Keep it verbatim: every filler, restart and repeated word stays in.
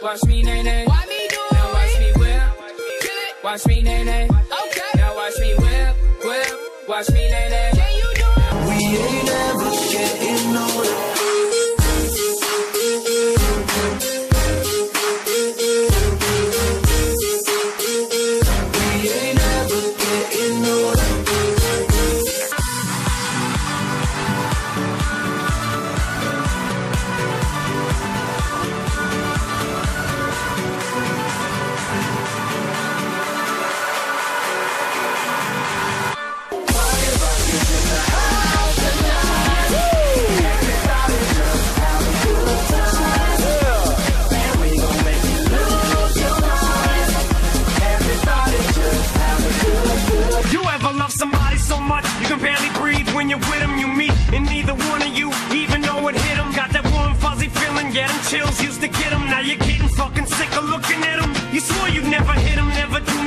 Watch me, nay, nay. Why me do it? Now watch me whip. Kill it. Watch me, nay, nay. Okay. Now watch me whip, whip. Watch me, nay, nay. Can you do it? We ain't ever getting older. We ain't ever getting older. Somebody so much you can barely breathe when you're with them. You meet and neither one of you even know it hit them. Got that warm fuzzy feeling, yeah, them chills used to get them. Now you're getting fucking sick of looking at them. You swore you'd never hit them, never do